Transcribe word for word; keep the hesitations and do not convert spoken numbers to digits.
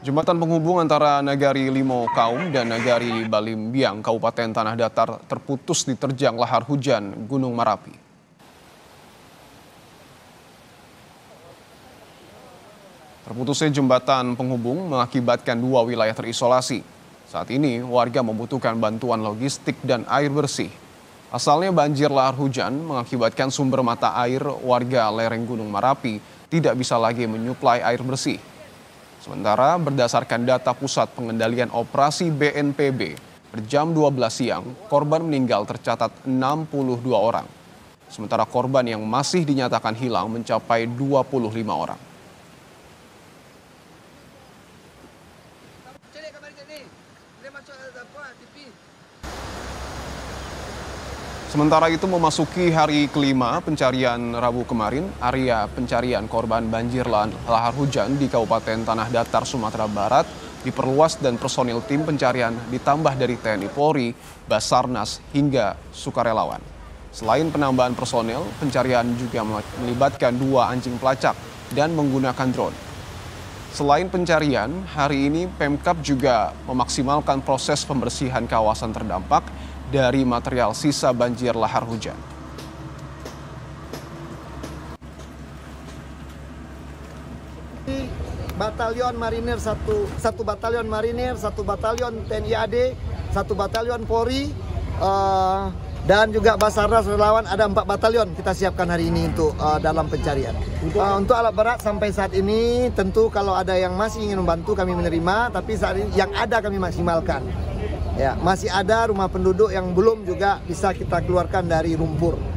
Jembatan penghubung antara Nagari Limau Kaum dan Nagari Balimbiang, Kabupaten Tanah Datar, terputus diterjang lahar hujan Gunung Merapi. Terputusnya jembatan penghubung mengakibatkan dua wilayah terisolasi. Saat ini, warga membutuhkan bantuan logistik dan air bersih. Asalnya banjir lahar hujan mengakibatkan sumber mata air warga lereng Gunung Merapi tidak bisa lagi menyuplai air bersih. Sementara berdasarkan data Pusat Pengendalian Operasi B N P B, per jam dua belas siang, korban meninggal tercatat enam puluh dua orang. Sementara korban yang masih dinyatakan hilang mencapai dua puluh lima orang. Sementara itu memasuki hari kelima pencarian Rabu kemarin, area pencarian korban banjir lahar hujan di Kabupaten Tanah Datar, Sumatera Barat diperluas dan personil tim pencarian ditambah dari T N I Polri, Basarnas hingga sukarelawan. Selain penambahan personil, pencarian juga melibatkan dua anjing pelacak dan menggunakan drone. Selain pencarian, hari ini Pemkab juga memaksimalkan proses pembersihan kawasan terdampak dari material sisa banjir lahar hujan. Batalion Marinir satu, satu batalion Marinir, satu batalion T N I A D, satu batalion Polri, uh, dan juga Basarnas relawan ada empat batalion kita siapkan hari ini untuk uh, dalam pencarian. Uh, untuk alat berat sampai saat ini tentu kalau ada yang masih ingin membantu kami menerima, tapi saat ini yang ada kami maksimalkan. Ya, masih ada rumah penduduk yang belum juga bisa kita keluarkan dari lumpur.